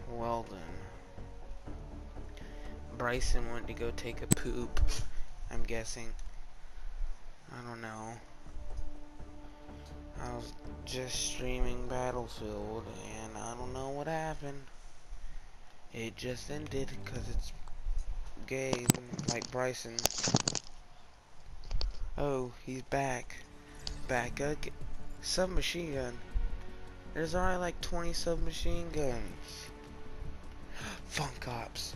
Well then. Bryson went to go take a poop, I'm guessing. I don't know. I was just streaming Battlefield and I don't know what happened. It just ended because it's game like Bryson. Oh, he's back. Back again. Submachine gun. There's already like 20 submachine guns. Funk Ops.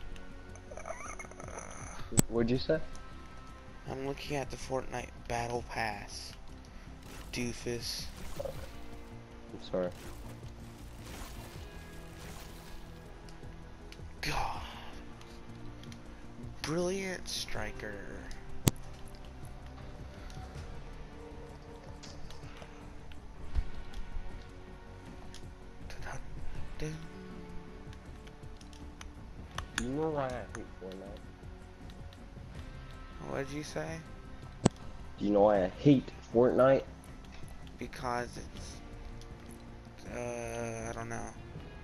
What'd you say? I'm looking at the Fortnite Battle Pass. Doofus. I'm sorry. God. Brilliant striker. Dun-dun-dun. You know why I hate Fortnite? What'd you say? Do you know why I hate Fortnite? Because it's I don't know.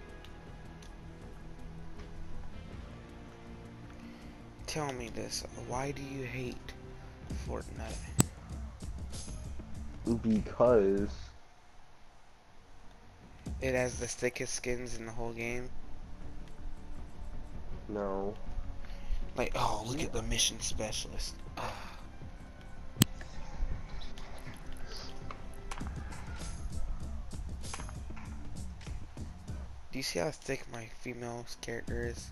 Tell me this. Why do you hate Fortnite? Because It has the thickest skins in the whole game. no. Like, oh, look at the mission specialist. Ah. Do you see how thick my female character is?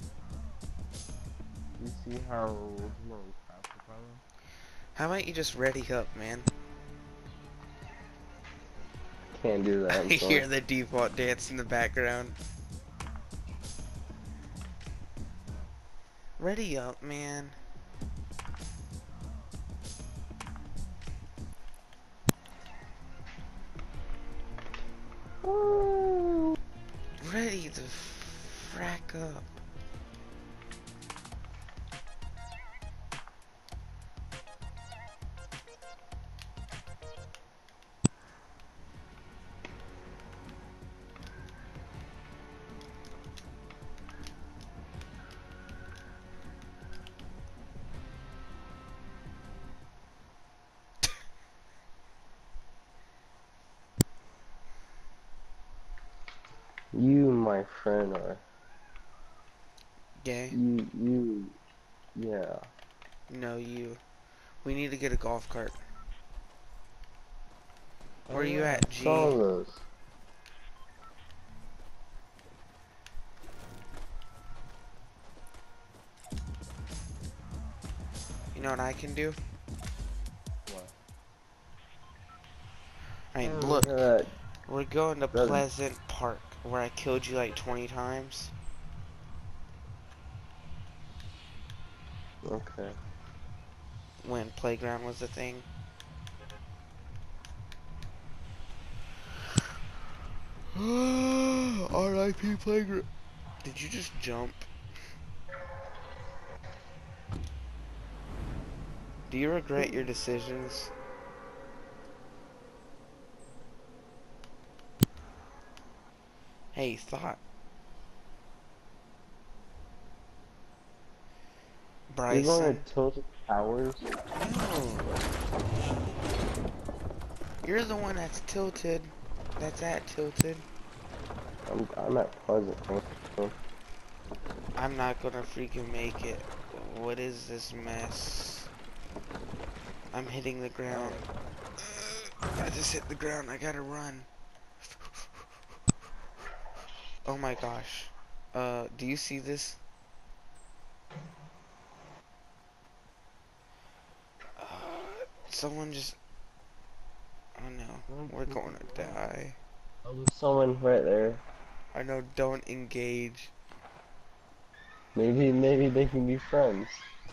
You see how How about you just ready up, man? can't do that. I I'm hear sorry. the default dance in the background. Ready up, man. Ready to frack up. You, my friend, are Gay? yeah. No, you. We need to get a golf cart. Where you Yeah, at, I G? saw those. You know what I can do? What? I mean, Oh, look. that, We're going to that, Pleasant Park, where I killed you like 20 times. okay. When Playground was a thing. R.I.P. Playground. Did you just jump? Do you regret your decisions? Hey, thought. You're going Bryson. to Tilted Towers? No. You're the one that's tilted. That's at tilted. I'm at Pleasant. Man. I'm not gonna freaking make it. What is this mess? I'm hitting the ground. I just hit the ground. I gotta run. Oh my gosh. Do you see this? Someone just... Oh no. We're going to die. Oh, there's someone right there. I know, don't engage. Maybe they can be friends.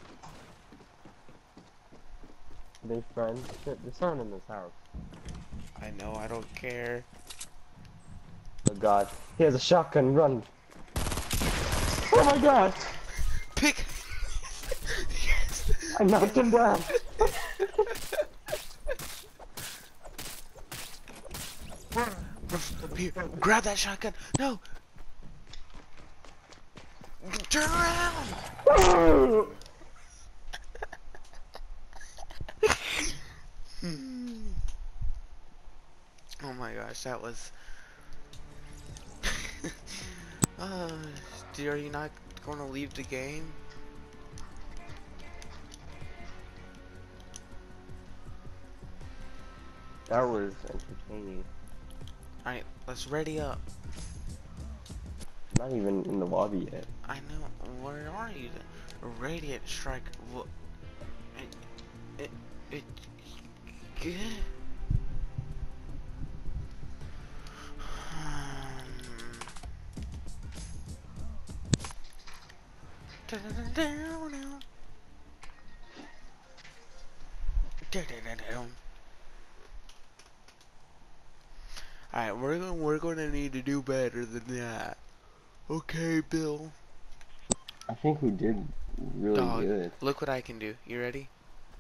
Are they friends? Shit, there's someone in this house. I know, I don't care. Oh god. He has a shotgun, run! Oh my god! Pick! I knocked him down! Here, grab that shotgun. No! Turn around! Oh my gosh, that was... are you not going to leave the game? That was entertaining. Alright, let's ready up. Not even in the lobby yet. I know, where are you? Radiant strike. It good. Alright, we're gonna need to do better than that. Okay, Bill. I think we did really Dog, good. look what I can do. You ready?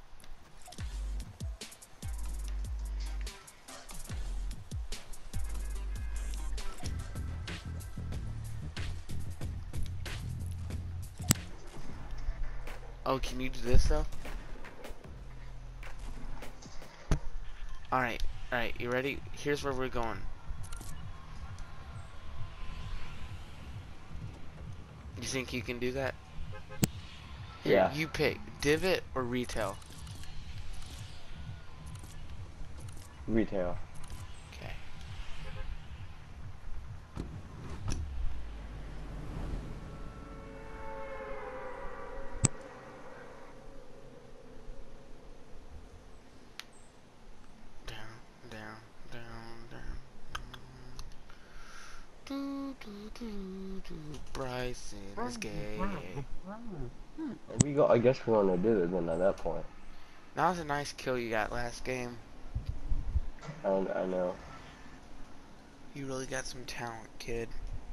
Oh, can you do this though? Alright, you ready? Here's where we're going. You think you can do that? Here, Yeah. you pick. Divot or retail? Retail. Okay. Bryson is gay. We got. I guess we're gonna do it then at that point. That was a nice kill you got last game. I know. You really got some talent, kid.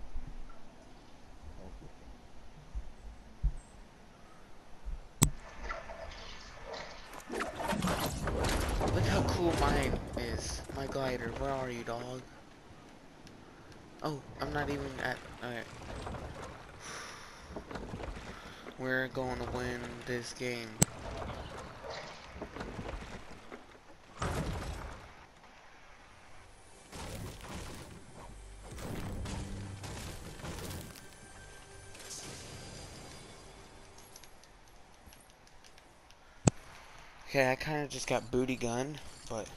Look how cool mine is. My glider. Where are you, dog? Oh, I'm not even at... Alright. We're going to win this game. Okay, I kind of just got booty gunned, but...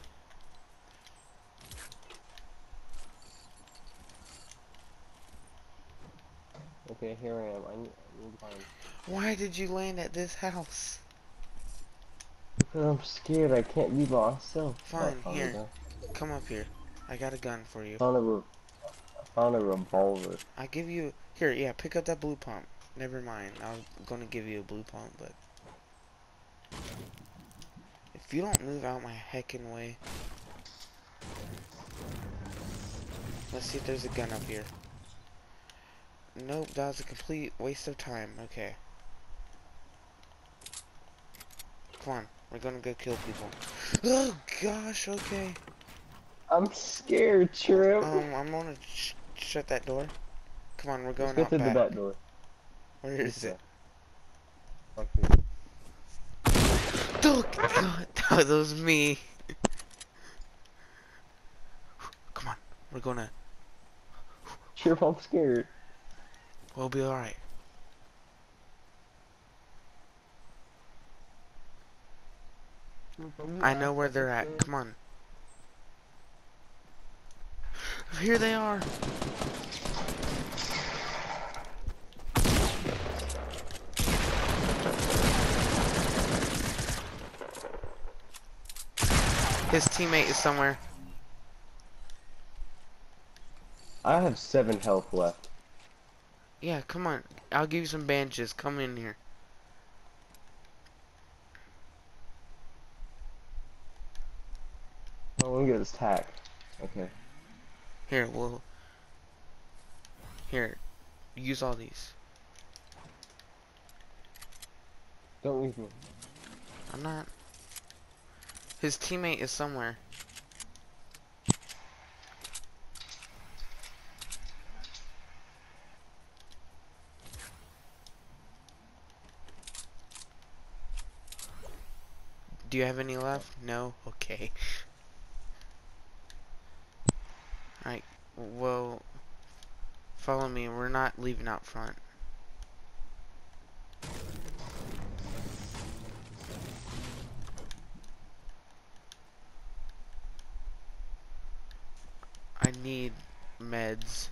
Okay, here I am. I need time. Why did you land at this house? Because I'm scared. I can't be myself. Fine, here. Come up here. I got a gun for you. Found a revolver. I give you... Here, yeah, pick up that blue pump. Never mind. I was going to give you a blue pump, but... If you don't move out my heckin' way... Let's see if there's a gun up here. Nope, that was a complete waste of time. Okay. Come on. We're gonna go kill people. Oh, gosh, okay. I'm scared, Trip. I'm gonna shut that door. Come on, we're going Let's out go through back. the back door. Where is it? Okay. Oh, God. That was me. Come on. We're gonna... Trip, I'm scared. We'll be alright. I know where they're at. Come on. Here they are. His teammate is somewhere. I have 7 health left. Yeah, come on. I'll give you some bandages. Come in here. Oh, let me get this tack. Okay. Here, we'll... Here. Use all these. Don't leave me. I'm not... His teammate is somewhere. Do you have any left? No? Okay. Alright, well, follow me. We're not leaving out front. I need meds.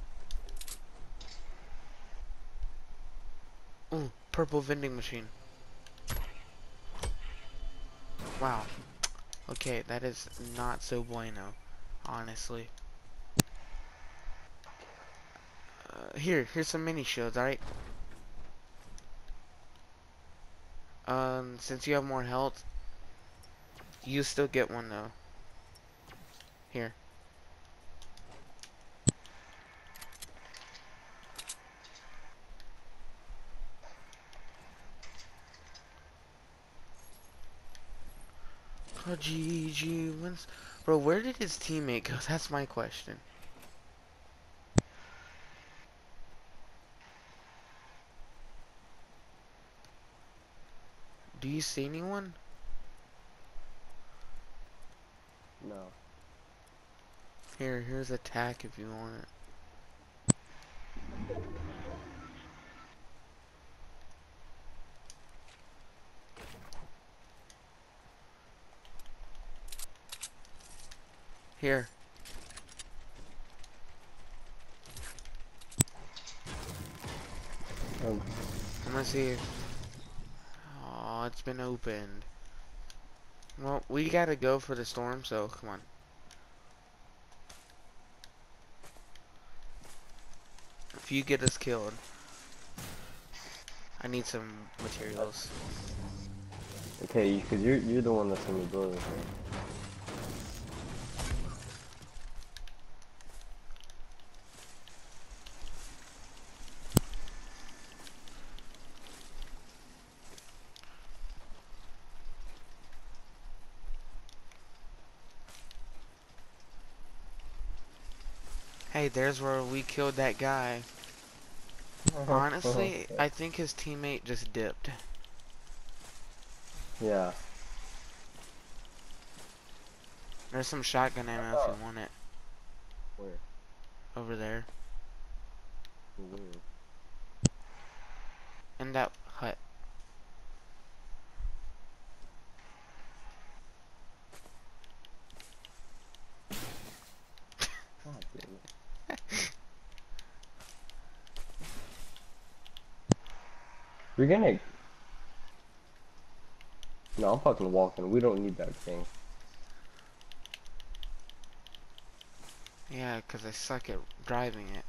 Ooh, purple vending machine. Wow. Okay, that is not so bueno, honestly. Here's some mini shields, alright? Since you have more health, you still get one though. Here. Oh, GG wins. Bro, where did his teammate go? That's my question. Do you see anyone? No. Here's attack if you want it. Here. Um, I'm gonna see if... Oh, it's been opened. Well, we gotta go for the storm, so come on. If you get us killed, I need some materials. okay, because you're the one that's in the building. Hey, there's where we killed that guy. Honestly, I think his teammate just dipped. Yeah. There's some shotgun ammo if you want it. Where? Over there. Weird. In that hut. God damn it. You're gonna... No, I'm fucking walking. We don't need that thing. Yeah, 'cause I suck at driving it.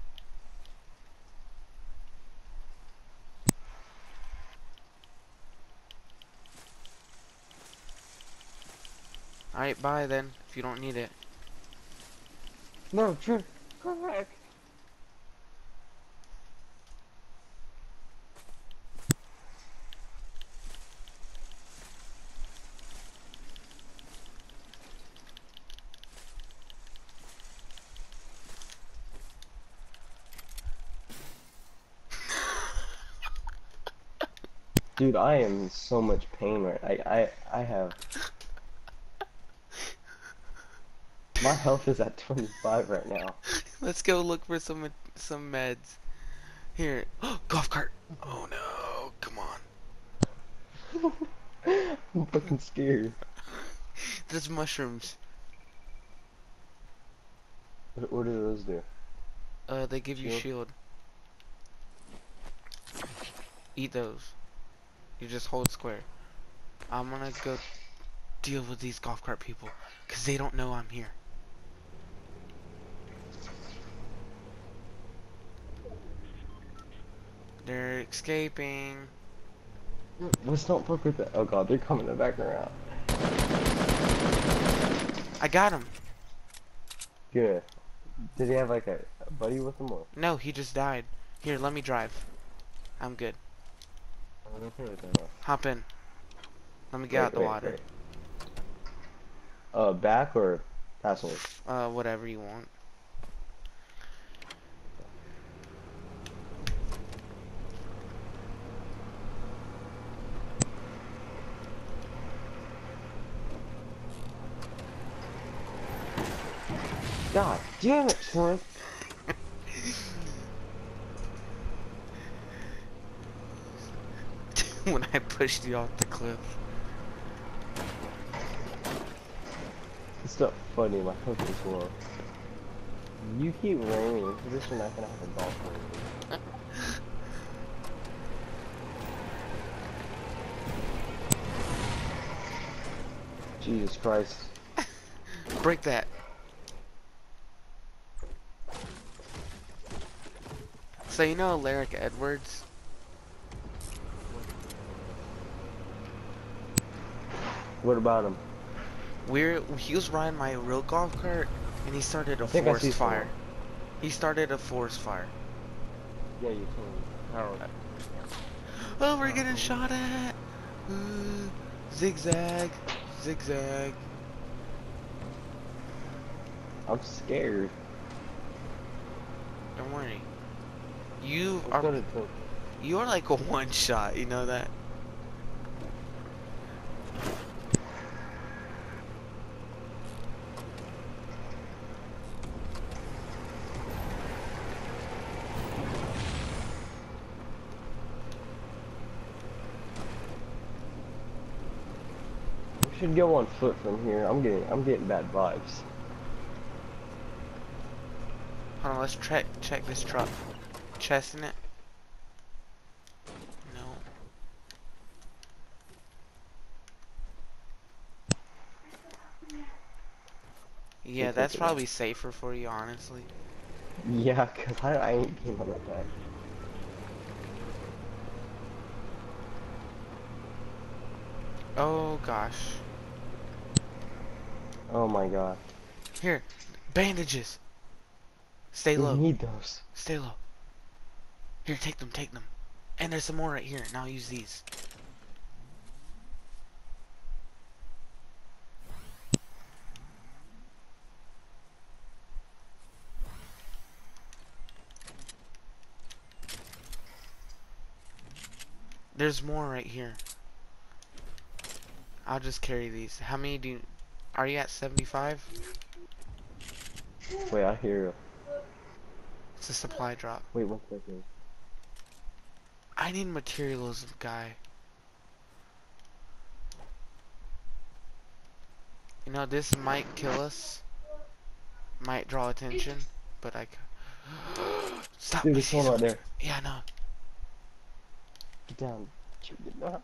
Alright, bye then, if you don't need it. No, true. Correct. Dude, I am in so much pain right. I have... My health is at 25 right now. Let's go look for some meds. Here. Golf cart! Oh no, come on. I'm fucking scared. There's mushrooms. What do those do? They give you shield. Eat those. You just hold square. I'm gonna go deal with these golf cart people, 'cause they don't know I'm here. They're escaping. Let's not fuck with that. Oh god, they're coming back around. I got him. Good. Did he have like a buddy with him or? No, he just died. Here, let me drive. I'm good. Hop in. Let me get out the water. Back or passenger? Whatever you want. God damn it, Trent. When I pushed you off the cliff. It's not funny, my hook is low. You keep raining in position, I can have a golf range. Jesus Christ. Break that. So you know Alaric Edwards? What about him? He was riding my real golf cart and he started a I think I forest see fire. someone. He started a forest fire. Yeah, you told me. Harold. Oh, we're getting shot at. Zigzag, zigzag. I'm scared. Don't worry. Let's go to the You are like a one shot. You know that. We should go on foot from here. I'm getting bad vibes. Hold on, let's check this truck. Chest in it? No. Yeah, Should that's take it probably safer for you, honestly. Yeah, cause I ain't being on the back. Oh gosh. Oh my god. Here, bandages. Stay We low. need those. Stay low. Here, take them, take them. And there's some more right here. Now use these. There's more right here. I'll just carry these. How many do you... Are you at 75? Wait, I hear you. It's a supply drop. Wait 1 second. I need materials, guy. You know, this might kill us. Might draw attention. But I... Stop. Dude, I there's see one right someone. there. Yeah, I know. Get down. Get down.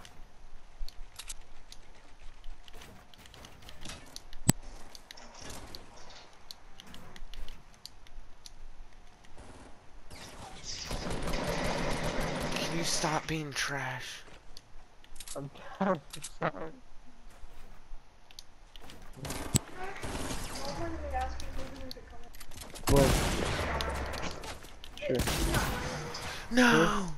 Can you stop being trash? I'm sorry. Well, sure. No!